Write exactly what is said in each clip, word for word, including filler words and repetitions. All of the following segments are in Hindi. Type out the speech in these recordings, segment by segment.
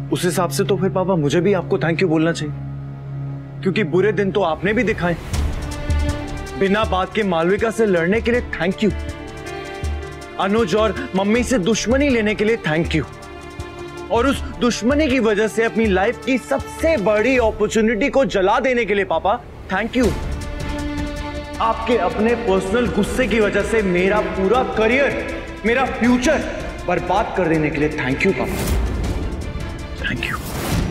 उस हिसाब से तो फिर पापा मुझे भी आपको थैंक यू बोलना चाहिए, क्योंकि बुरे दिन तो आपने भी दिखाए। बिना बात के मालविका से लड़ने के लिए थैंक यू, अनुज और मम्मी से दुश्मनी लेने के लिए थैंक यू, और उस दुश्मनी की वजह से अपनी लाइफ की सबसे बड़ी अपॉर्चुनिटी को जला देने के लिए पापा थैंक यू। आपके अपने पर्सनल गुस्से की वजह से मेरा पूरा करियर, मेरा फ्यूचर बर्बाद कर देने के लिए थैंक यू पापा, थैंक यू।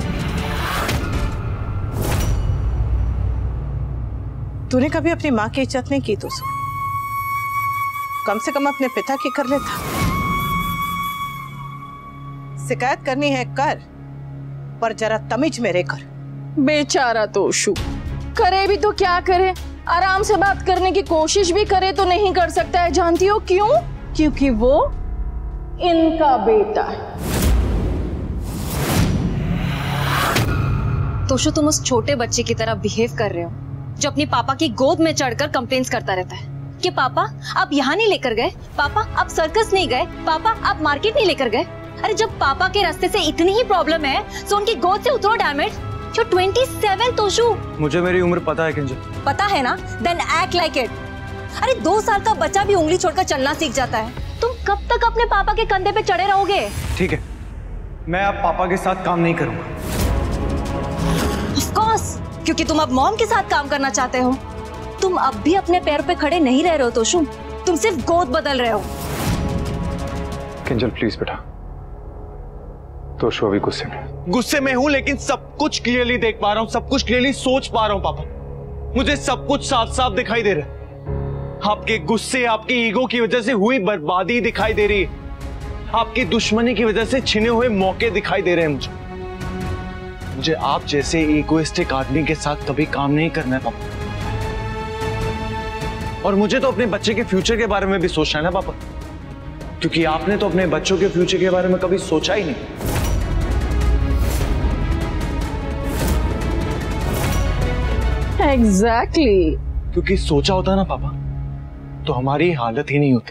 तूने कभी अपनी माँ की इज्जत नहीं की तो कम से कम अपने पिता की कर लेता। शिकायत करनी है कर, पर जरा तमीज में रहकर। बेचारा तोशु, करे भी तो क्या करे, आराम से बात करने की कोशिश भी करे तो नहीं कर सकता है। जानती हो क्यों? क्योंकि वो इनका बेटा है। तोशु, तुम उस छोटे बच्चे की तरह बिहेव कर रहे हो जो अपनी पापा की गोद में चढ़कर कंप्लेंट्स करता रहता है कि पापा आप यहाँ नहीं लेकर गए, पापा आप सर्कस नहीं गए, पापा आप मार्केट नहीं लेकर गए। अरे जब पापा के रास्ते से इतनी ही प्रॉब्लम है तो उनकी गोद से उतरो डैमेज। You're twenty-seven, Toshu. मुझे मेरी उम्र पता है किंजल। पता है ना? Then act like it। अरे दो साल का बच्चा भी उंगली छोड़कर चलना सीख जाता है। तुम कब तक अपने पापा के कंधे पे चढ़े रहोगे? ठीक है, मैं अब पापा के साथ काम नहीं करूंगा। Of course, क्योंकि तुम अब मॉम के साथ काम करना चाहते हो। तुम अब भी अपने पैर पे खड़े नहीं रह रहे हो तोशु, तुम सिर्फ गोद बदल रहे हो। किंजल प्लीज बेटा, तोशु अभी गुस्से में गुस्से में हूं, लेकिन सब कुछ क्लियरली देख पा रहा हूं, सब कुछ क्लियरली सोच पा रहा हूं पापा। मुझे सब कुछ साफ साफ दिखाई दे रहा है। आपके गुस्से, आपकी ईगो की वजह से हुई बर्बादी दिखाई दे रही है, आपकी दुश्मनी की वजह से छिने हुए मौके दिखाई दे रहे हैं मुझे। मुझे आप जैसे इगोइस्टिक आदमी के साथ कभी काम नहीं करना है पापा, और मुझे तो अपने बच्चे के फ्यूचर के बारे में भी सोचना है ना पापा, क्योंकि आपने तो अपने बच्चों के फ्यूचर के बारे में कभी सोचा ही नहीं। Exactly exactly. क्योंकि सोचा होता ना पापा तो हमारी हालत ही नहीं होती।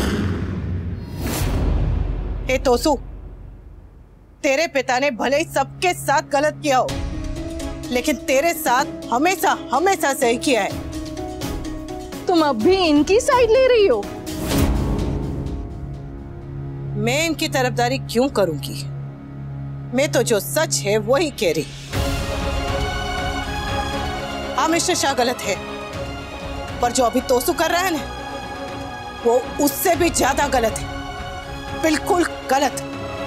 ए तोसु, तेरे पिता ने भले ही सबके साथ गलत किया हो, लेकिन तेरे साथ हमेशा हमेशा सही किया है। तुम अब भी इनकी साइड ले रही हो? मैं इनकी तरफदारी क्यों करूंगी? मैं तो जो सच है वही कह रही। हाँ मिस्टर शाह गलत है, पर जो अभी तोसु कर रहा है ना, वो उससे भी ज्यादा गलत है, बिल्कुल गलत।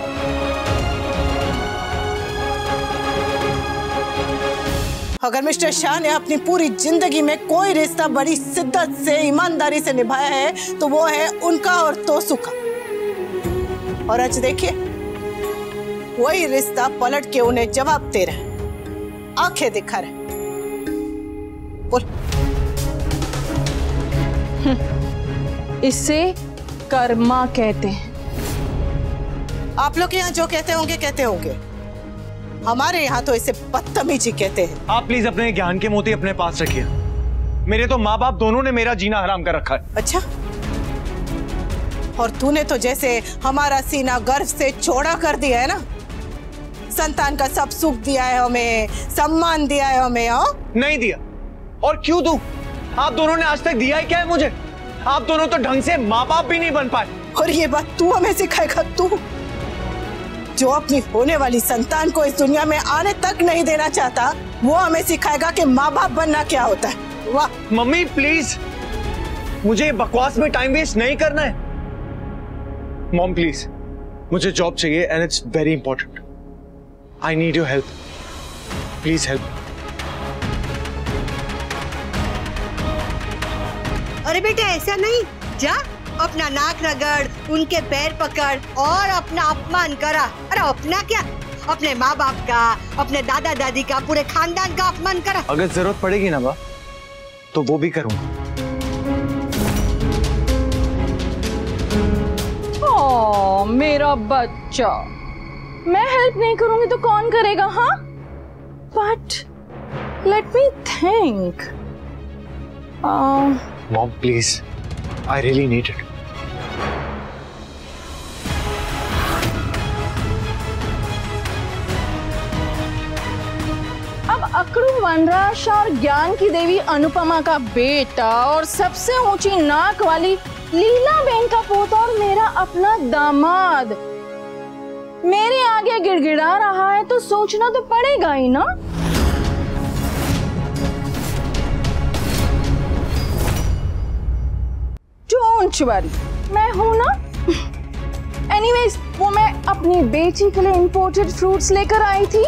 अगर मिस्टर शाह ने अपनी पूरी जिंदगी में कोई रिश्ता बड़ी शिद्दत से, ईमानदारी से निभाया है तो वो है उनका और तोसु का। और आज देखिए, वही रिश्ता पलट के उन्हें जवाब दे रहा है, आंखें दिखा रहा है। इसे कर्मा कहते हैं। आप लोग यहाँ जो कहते होंगे कहते होंगे, हमारे यहाँ तो इसे बदतमीजी कहते हैं। आप प्लीज अपने ज्ञान के मोती अपने पास रखिए। मेरे तो माँ बाप दोनों ने मेरा जीना हराम कर रखा है। अच्छा, और तूने तो जैसे हमारा सीना गर्व से चौड़ा कर दिया है ना। संतान का सब सुख दिया है हमें, सम्मान दिया है हमें। हाँ नहीं दिया, और क्यों दूं? आप दोनों ने आज तक दिया ही क्या है मुझे? आप दोनों तो ढंग से माँ बाप भी नहीं बन पाए। और ये बात तू हमें सिखाएगा? तू जो अपनी होने वाली संतान को इस दुनिया में आने तक नहीं देना चाहता, वो हमें सिखाएगा कि माँ बाप बनना क्या होता है। वाह मम्मी प्लीज, मुझे बकवास में टाइम वेस्ट नहीं करना है। मॉम प्लीज, मुझे जॉब चाहिए and it's very important. I need your help, please help. अरे बेटा ऐसा नहीं, जा अपना नाक रगड़, उनके पैर पकड़ और अपना अपमान करा। अरे अपना क्या, अपने माँ बाप का, अपने दादा दादी का, पूरे खानदान का अपमान करा। अगर जरूरत पड़ेगी ना बा, तो वो भी करूंगा। ओ मेरा बच्चा, मैं हेल्प नहीं करूंगी तो कौन करेगा? हाँ, but let me think. Mom please, I really need it. अकड़ू वनराज और ज्ञान की देवी अनुपमा का बेटा और सबसे ऊंची नाक वाली लीला बेन का पोता और मेरा अपना दामाद मेरे आगे गिड़गिड़ा रहा है तो सोचना तो पड़ेगा ही ना। डोंट वरी, मैं हूं ना। एनीवेज, वो मैं अपनी बेटी के लिए इंपोर्टेड फ्रूट्स लेकर आई थी।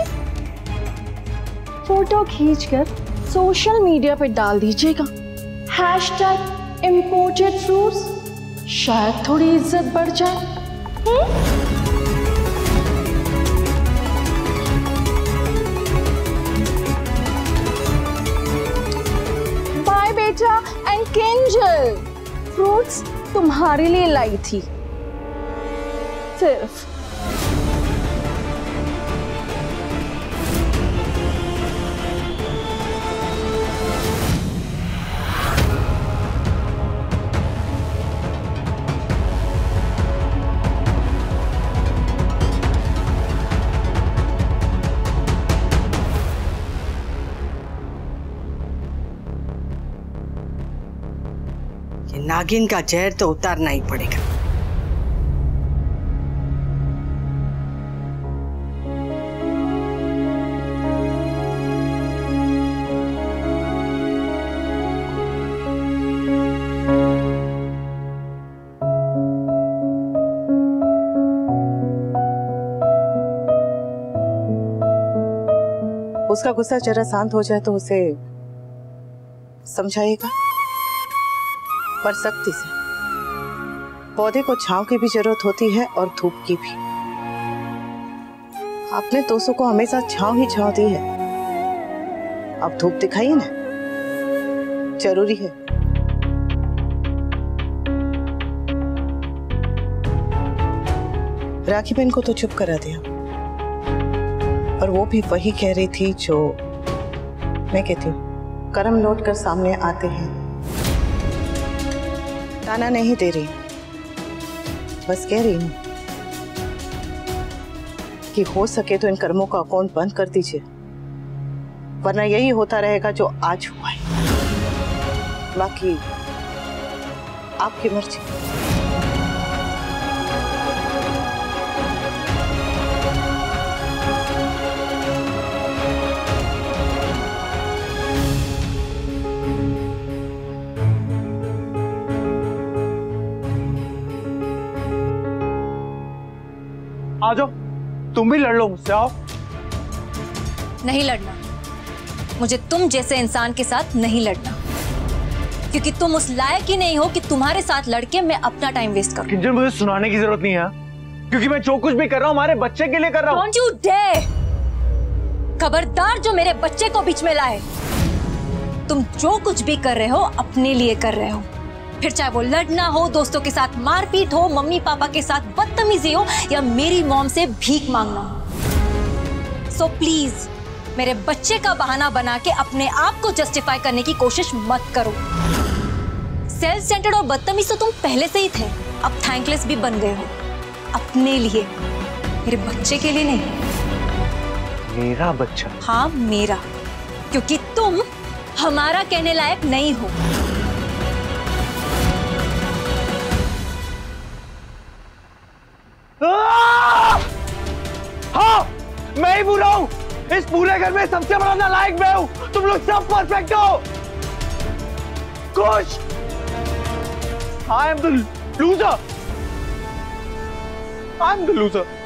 फोटो खींचकर सोशल मीडिया पे डाल दीजिएगा, हैशटैग इंपोर्टेड फ्रूट्स, शायद थोड़ी इज्जत बढ़ जाए। बाय बेटा एंड किंजल, फ्रूट्स तुम्हारे लिए लाई थी सिर्फ। ये नागिन का जहर तो उतारना ही पड़ेगा। उसका गुस्सा जरा शांत हो जाए तो उसे समझाइएगा, पर सख्ती से। पौधे को छांव की भी जरूरत होती है और धूप की भी। आपने तोसो को हमेशा छांव ही छांव दी है, अब धूप दिखाइए ना, जरूरी है। राखी बहन को तो चुप करा दिया, और वो भी वही कह रही थी जो मैं कहती हूँ, कर्म लौट कर सामने आते हैं। ताना नहीं दे रही, बस कह रही हूँ कि हो सके तो इन कर्मों का अकाउंट बंद कर दीजिए, वरना यही होता रहेगा जो आज हुआ है। बाकी आपकी मर्जी। आ जाओ, तुम भी लड़ लो मुझसे, आओ। नहीं लड़ना, मुझे तुम जैसे इंसान के साथ नहीं लड़ना, क्योंकि तुम उस लायक ही नहीं हो कि तुम्हारे साथ लड़के मैं अपना टाइम वेस्ट करूं। किंजल, मुझे सुनाने की जरूरत नहीं है, क्योंकि मैं जो कुछ भी कर रहा हूं हमारे बच्चे के लिए कर रहा हूं। Don't you dare! खबरदार जो मेरे बच्चे को बीच में लाए। तुम जो कुछ भी कर रहे हो अपने लिए कर रहे हो, फिर चाहे वो लड़ना हो, दोस्तों के साथ मारपीट हो, मम्मी पापा के साथ बदतमीजी हो, या मेरी मॉम से भीख मांगना हो। सो प्लीज मेरे बच्चे का बहाना बना के अपने आप को जस्टिफाई करने की कोशिश मत करो। सेल्फ सेंटर्ड और बदतमीज तो तुम पहले से ही थे, अब थैंकलेस भी बन गए हो। अपने लिए, मेरे बच्चे के लिए नहीं। मेरा बच्चा? हाँ मेरा, क्योंकि तुम हमारा कहने लायक नहीं हो। हाँ, मैं ही बुरा हूं। इस पूरे घर में सबसे बड़ा नालायक मैं हूं। तुम लोग सब परफेक्ट हो। खुश। I am the loser. I am the loser.